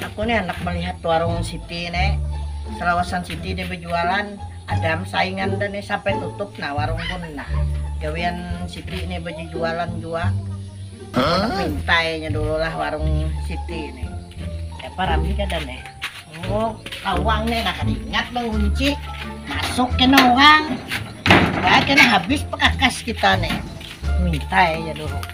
Aku nih anak melihat warung Siti nih, Selawasan Siti dia berjualan, ada saingan dan nih sampai tutup nah warung pun nah. Gawian Siti nih berjualan juga. Mintainya dulu lah warung Siti nih. Apa rambi kada nih? Oh, lawang nih nak ingat mengunci masuk ke orang. Nah, kena habis pekakas kita nih. Mintai ya dulu.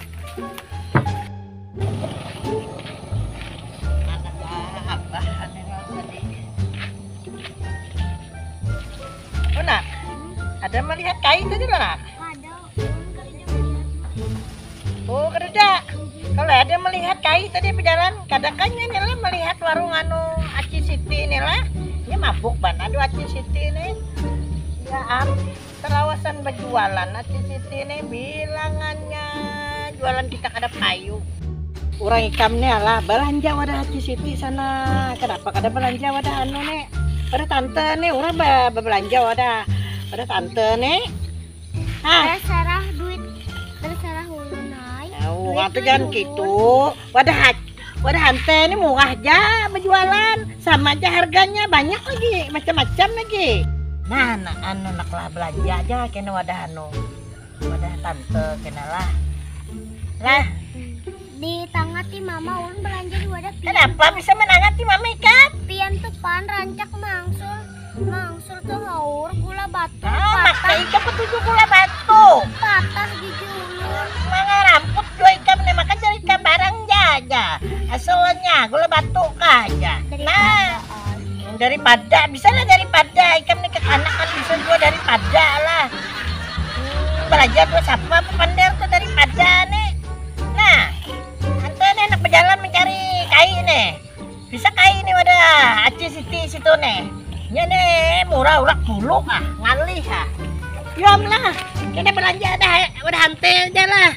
Oh, nak, ada melihat kain tadi lah, nak? Ada, kerja melihat. Oh, kerja. Kalau ada melihat kain tadi berjalan, kadang-kadang lah melihat warung anu Aci Siti ini lah. Ini mabuk ban, aduh Aci Siti ini. Ya Selawasan berjualan Aci Siti ini bilangannya jualan kita ada payu. Orang ikamnya lah belanja wadah Aci Siti sana. Kenapa kada belanja wadah anu nih? Pada tante nih orang belanja wadah pada tante nih. Hah? Berserah duit, berserah ulunai. Oh, atau jangan gitu. Wadah hante ini murah aja berjualan, sama aja harganya banyak lagi, macam-macam lagi. Nah, anu naklah belanja aja kena wadah anu, wadah tante kena lah. Lah, Di tangati mama ulun belanja di wadah pian. kenapa bisa menangati mama ikan? Pian tuh pan rancak mangsul tuh haur gula batu Ah, patah, maksa ikan petujuh gula batu. patah gigi ulun. Mga ramput dua ikan nih makan cari ikan barang aja. Asalnya gula batu aja. Nah, daripada bisa lah daripada ikan nih kekanakan bisa juga daripada lah. Belajar dua siapa pandai tuh daripada nih. Nah, ante nih anak berjalan mencari kain nih. Bisa kain nih wadah Aci Siti situ nih. Ya nih murah urak buluk ngalih Yom lah, kita belanja dah wadah hante aja lah.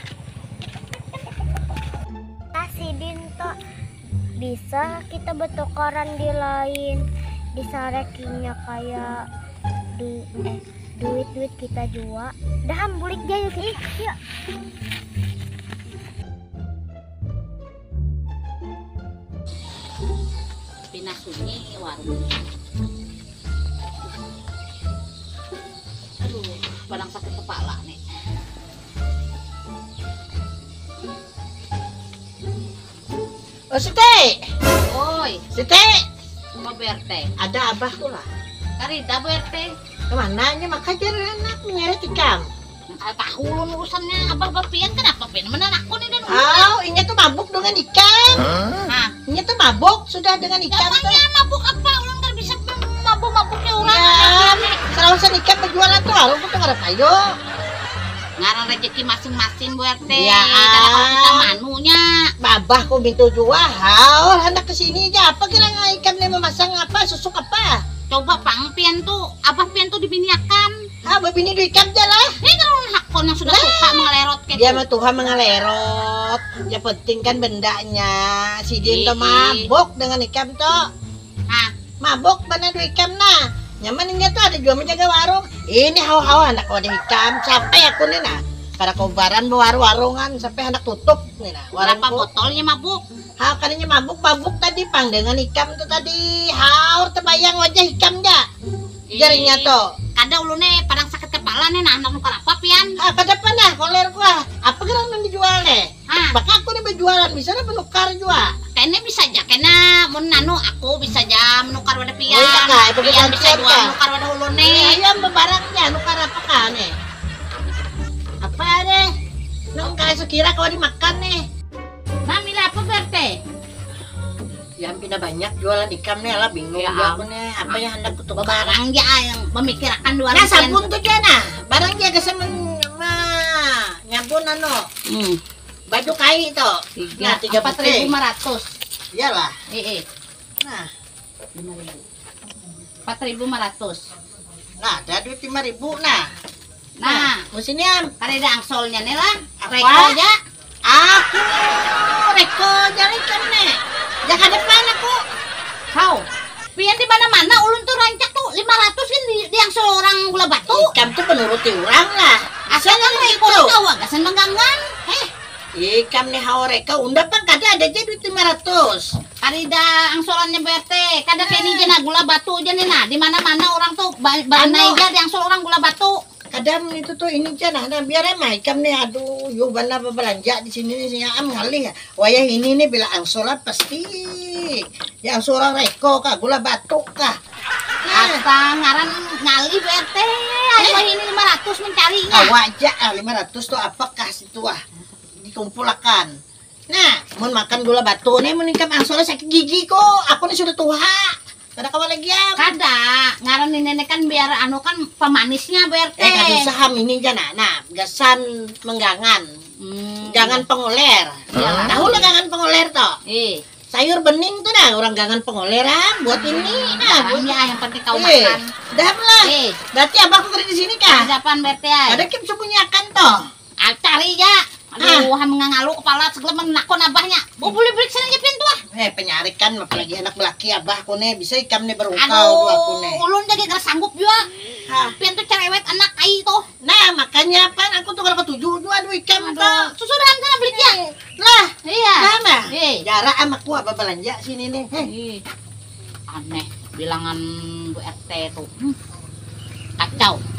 Si Dinto bisa kita bertukaran di lain di sarekinya kayak duit kita juga dah bulik aja sih yuk. Pindah sunyi warung. Aduh, padang sakit kepala nih. Oh Siti, Oi, Siti, mau BRT. ada abahku lah. Karida BRT. Kemana nya makanya anak menyeret ikam. Tak ulun urusannya abah pian kenapa pian? Menan aku nih dan Oh, ini tuh mabuk dengan ikan. Hah? Ini tuh mabuk sudah dengan ikan tuh. Namanya mabuk apa? Ulun kan bisa mabuk-mabuknya orang. Ya, selawasan ikan berjualan tuh warung tuh nggak ada payo. Ngarang rezeki masing-masing BRT. Ya. Karena kalau kita manunya. Babahku bintu jual, haul hendak kesini aja. Apa kira ikan nih memasang apa, susuk apa? Coba pang pian tuh, abah pian tuh dibiniakan. Ah, babini du ikan aja lah. Ini kalau hakon yang sudah suka mengelerot kayak Dia mah Tuhan mengalerot. Ya penting kan bendanya. Si Din tuh Ih. mabuk dengan ikan tuh. Hah? Mabuk mana du ikan nah. Nyaman ini tuh ada juga menjaga warung. Ini hawa-hawa anak wadah ikan. Sampai aku nih nah. Pada kobaran warungan sampai anak tutup nih nah. Berapa Warungku. botolnya mabuk? Ha, kaninya mabuk tadi pang dengan ikan tuh tadi. Haur terbayang wajah ikan ya. Jarinya tuh. Kada ulune padang sakit kepala nih nah anak nukar apa pian? Ah, kadapan nah koler gua. Apa gerang nang dijual nih? Hah? Baka aku nih berjualan bisa na menukar juga. Kayaknya bisa aja, kena mun nanu aku bisa aja menukar wadah pian. Oh, iya, Kak. Ibu Pian bisa bisa jual, jual Kak. menukar wadah ulune. Ayam bebarangnya nukar apa kan nih? Apa deh? Nang kayak sekira kau dimakan nih. Nah, milih apa berte? Ya pindah banyak jualan ikan nih lah bingung Ya, ya, aku nih. Apa yang hendak kutuk barang? Barang ya yang memikirkan dua Nah sabun tuh dia nah. Barang dia kesem nyabun anu. Baju kai itu. Nah, 4.500. Iyalah. Nah, Nah, 4.500. nah ada duit 5.000 nah. Nah, Musim am. karena angsolnya nih lah. Apa? Reko aja. Aku reko jari kan nih. Jangan depan aku. Kau. Pian di mana-mana ulun tuh rancak tuh 500 kan di angsol orang gula batu. Ikam tuh menuruti orang lah. Asal kan reko gitu. tahu gasan menggangan. Ikam nih hawa reka unda pang kada ada aja duit 500. Parida angsurannya BRT. Kadang kayak ini aja gula batu aja nih nah. Di mana-mana orang tuh barenai aja diangsul orang gula batu. Kadang itu tuh ini aja nah biar emang ikam nih aduh yo bana belanja di sini nih sih am ngalih. Wayah ini nih bila angsuran pasti. Ya angsuran reko kah gula batu kah. Asta ngaran ngali BRT. Ayo ini 500 mencarinya. Awak aja 500 tuh apakah situ dikumpulkan. Nah, mau makan gula batu nih menikam angsuran sakit gigi kok. Aku nih sudah tua. Kada kawan lagi ya. Kada, ngaran ini nenek kan biar anu kan pemanisnya BRT. Kada saham ini aja nah gasan menggangan. Gangan pengoler. Tahu lah gangan pengoler toh? Sayur bening tuh nah orang gangan pengoleran buat ini nah buatnya yang penting kau makan. Dah lah. Berarti abahku kerja di sini kah? Hadapan BRT ya. Ada kim punyakan toh. Cari ya. Aduh, mengangalu kepala segala menakon abahnya. Oh, boleh beli sini aja pintu ah. Penyarikan apalagi anak lelaki abahku nih bisa ikam nih berukau aduh, aku nih. Ulun jadi gak sanggup juga. Pintu cerewet anak kai tuh. Nah, makanya apa aku tuh kalau ketujuh aduh ikam tuh. Susuran sana beli dia. Lah, iya. Sama. Jarak sama ku apa belanja sini nih. Aneh bilangan Bu RT tuh. Kacau.